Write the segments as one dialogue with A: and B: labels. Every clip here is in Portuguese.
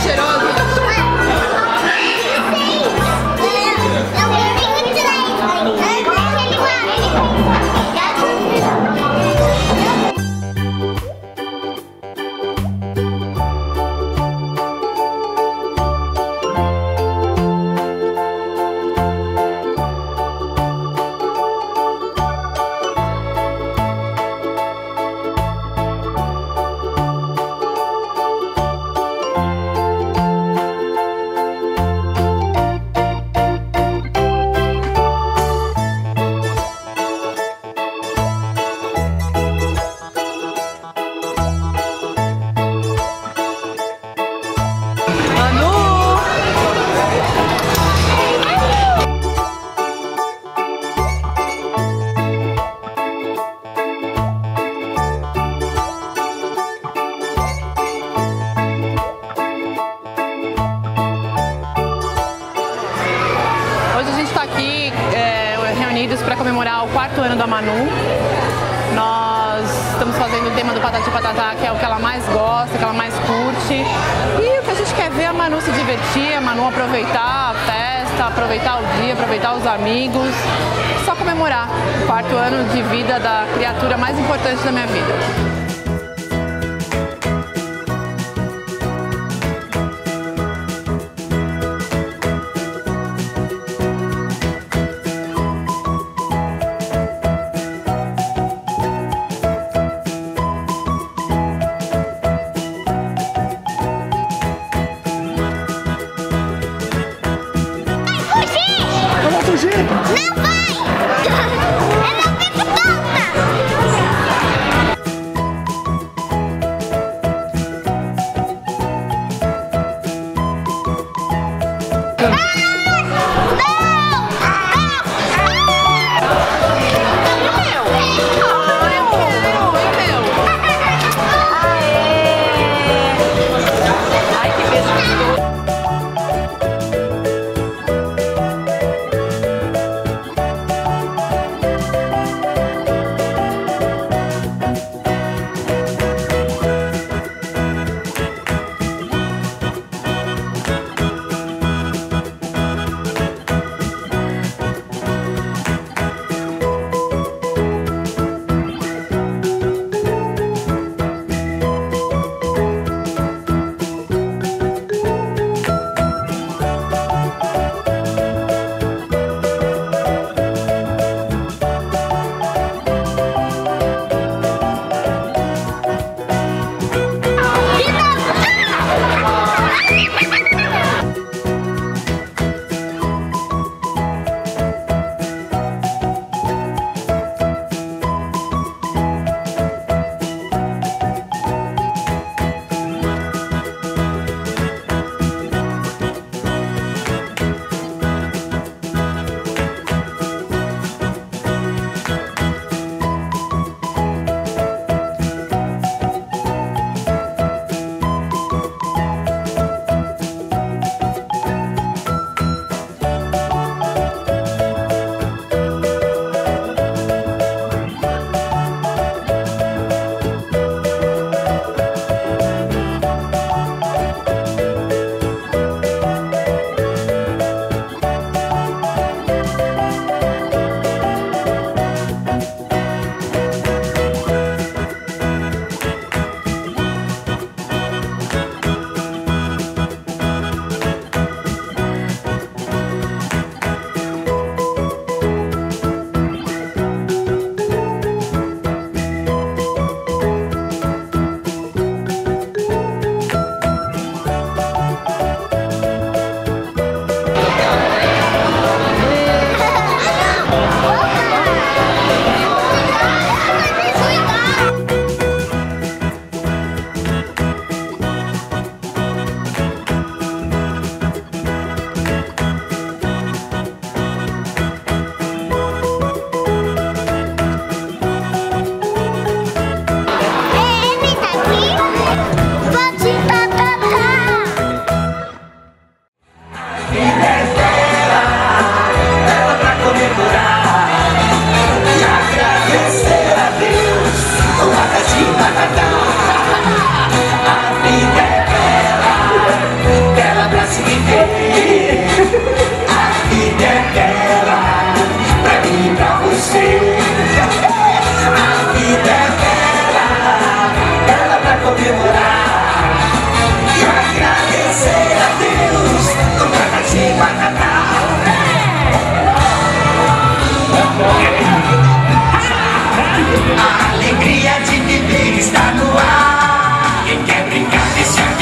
A: Para comemorar o 4º ano da Manu. Nós estamos fazendo o tema do Patati Patatá, que é o que ela mais gosta, que ela mais curte. E o que a gente quer ver é a Manu se divertir, a Manu aproveitar a festa, aproveitar o dia, aproveitar os amigos. Só comemorar o 4º ano de vida da criatura mais importante da minha vida.
B: Não vai! Eu não fico tonta!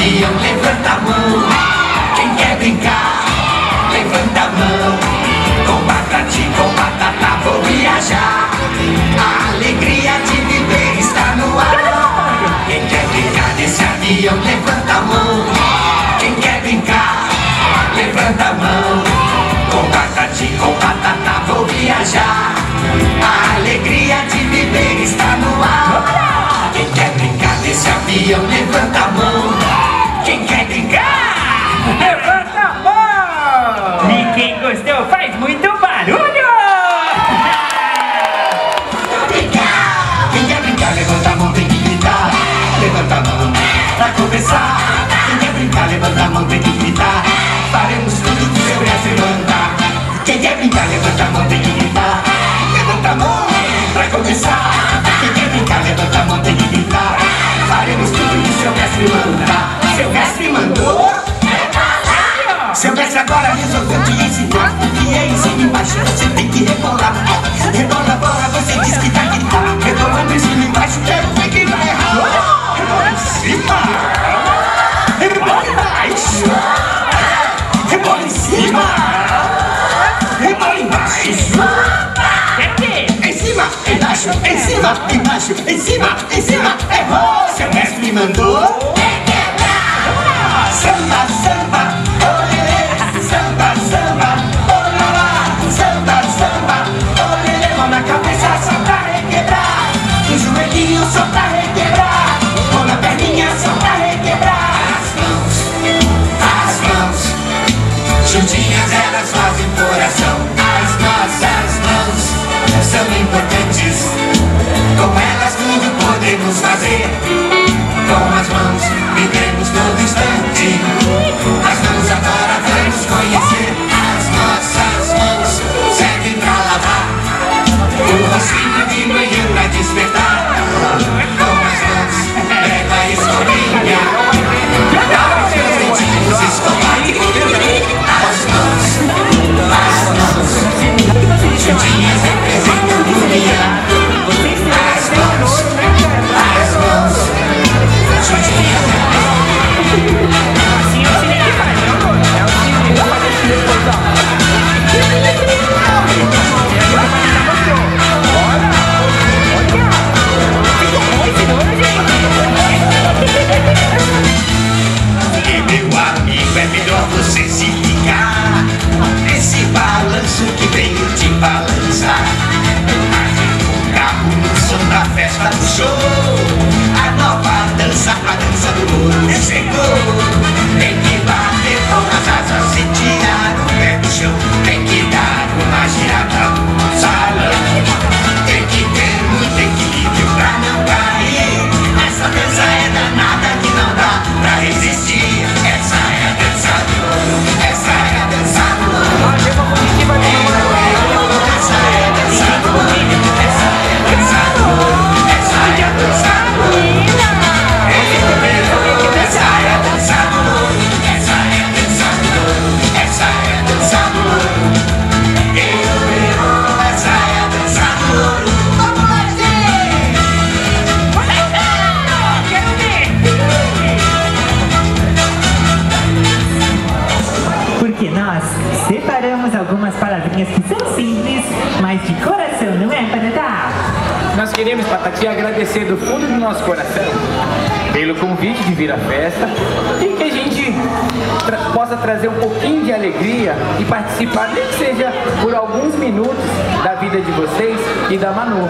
C: avião, levanta a mão. Quem quer brincar, levanta a mão. Com patati, com batata, vou viajar. A alegria de viver está no ar. Quem quer brincar desse avião, levanta a mão. Quem quer brincar, levanta a mão. Com patati, com batata, vou viajar. A alegria de viver está no ar. Quem quer brincar desse avião, levanta a mão. Quem quer brincar,
D: levanta a mão! E quem gostou faz muito barulho!
C: Quem quer brincar, levanta a mão, tem que gritar. Levanta a mão, pra começar. Quem quer brincar, levanta a mão, tem que gritar. Faremos tudo que seu mestre mandar. Quem quer brincar, levanta a mão, tem que gritar. Levanta a mão, pra começar. Quem quer brincar, levanta a mão, tem que gritar. Faremos tudo que seu mestre mandar. Seu mestre mandou? Seu mestre agora resolveu te ensinar. O que é em cima e embaixo, você tem que rebolar. Rebola, bola, você diz que tá gritar. Rebolando em cima e embaixo, quero ver quem vai errar. Rebola em cima. Rebola embaixo. Rebola em cima. Rebola embaixo. Em cima, embaixo, em cima, embaixo, em cima, errou. Seu mestre mandou. Samba, samba, olê, samba, samba, olá, samba, samba, olê, mão na cabeça só pra requebrar, no joelhinho só pra requebrar, mão na perninha só pra requebrar. As mãos, juntinhas elas fazem coração. As nossas mãos são importantes, com elas tudo podemos fazer. Com as mãos vivemos todo instante. As mãos agora vamos conhecer. As nossas mãos servem pra lavar o rostinho de manhã pra despertar. Com as mãos pega a escovinha, dá os meus dentinhos escovar. As mãos juntinhas representam harmonia. E meu amigo, é melhor você se ligar nesse balanço que veio te balançar. O carro no som da festa do show, a nova dança, a dança do ouro chegou. Tem que bater com as asas e tirar o pé do chão. Tem que dar uma girada no salão. Tem que ter muito equilíbrio pra não cair. Essa dança é danada que não dá pra resistir. Essa é a dança do ouro. Essa é a dança do ouro. Essa é a dança do ouro. Essa é a dança do ouro. Essa é a dança do ouro. Essa é a dança do ouro. Essa é a dança do ouro. Essa é a dança do ouro. Essa é a dança do ouro. Essa é a dança do ouro. Vamos lá, gente!
D: Quero ver! Porque nós separamos algumas palavrinhas que são simples, mas de coração, não é, Patati?
E: Nós queremos, Patati, agradecer do fundo do nosso coração pelo convite de vir à festa e que a gente possa trazer um pouquinho de alegria e participar, nem que seja por alguns minutos, da vida de vocês e da Manu.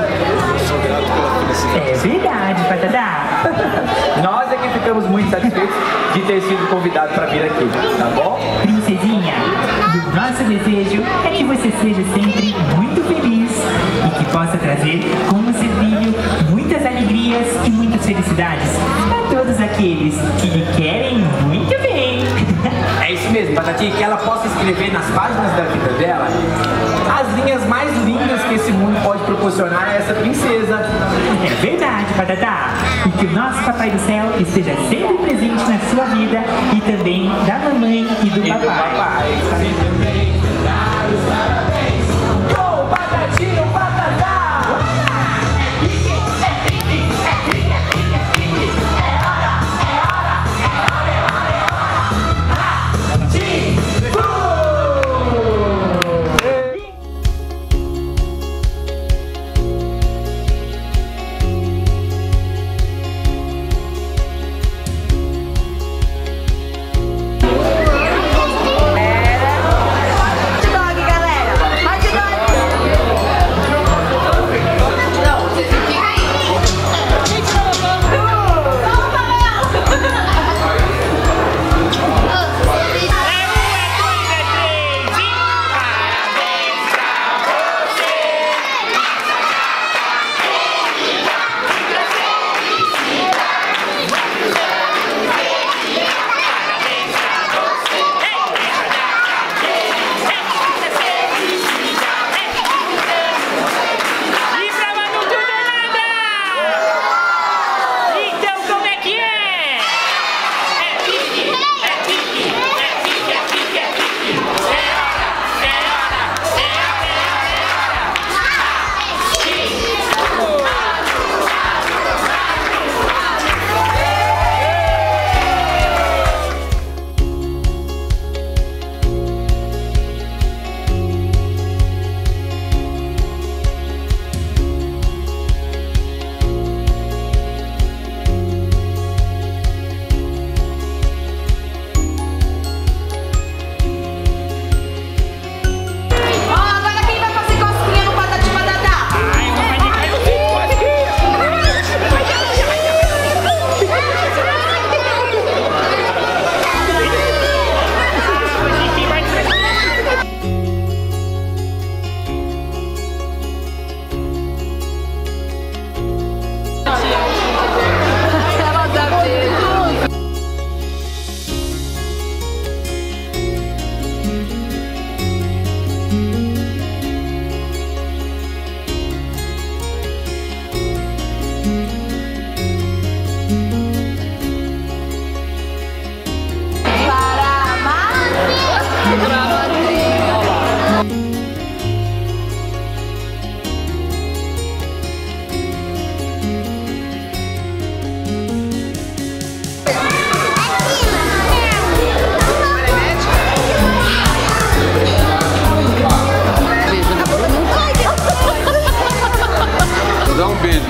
D: É verdade, Patati.
E: Nós é que ficamos muito satisfeitos de ter sido convidados para vir aqui, tá bom?
D: Princesinha, o nosso desejo é que você seja sempre muito feliz e que possa trazer como seu filho muitas alegrias e muitas felicidades a todos aqueles que lhe querem muito bem.
E: É isso mesmo, Patati, que ela possa escrever nas páginas da vida dela as linhas mais lindas que esse mundo pode proporcionar a essa princesa.
D: É verdade, Patati. E que o nosso Papai do Céu esteja sempre presente na sua vida e também da mamãe e do papai.
E: Go, Patatinho, Patatá! É hora, é hora, é hora, é hora.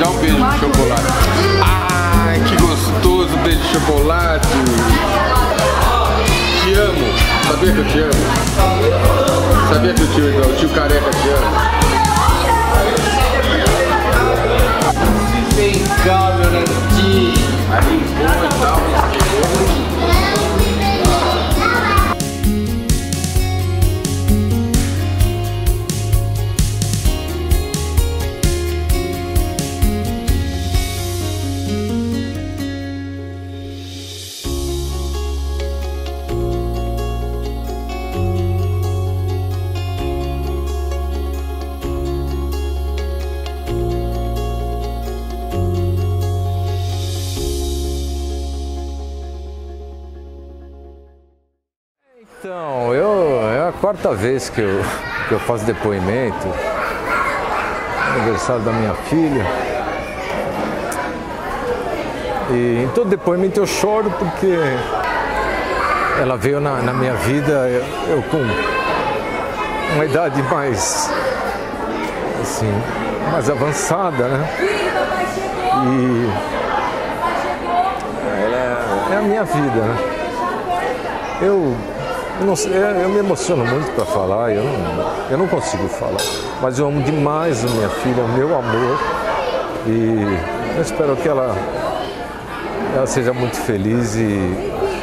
F: dá um beijo de chocolate. Ai, que gostoso beijo de chocolate. Te amo. Sabia que eu te amo? Sabia que o tio Careca te ama? Vem cá, meu netinho. Ali, boa e tal.
G: Então, é a quarta vez que eu faço depoimento, aniversário da minha filha. E em todo depoimento eu choro porque ela veio na minha vida, eu com uma idade mais, assim, mais avançada, né? E ela é a minha vida, né? Eu me emociono muito para falar, eu não consigo falar, mas eu amo demais a minha filha, o meu amor, e eu espero que ela seja muito feliz e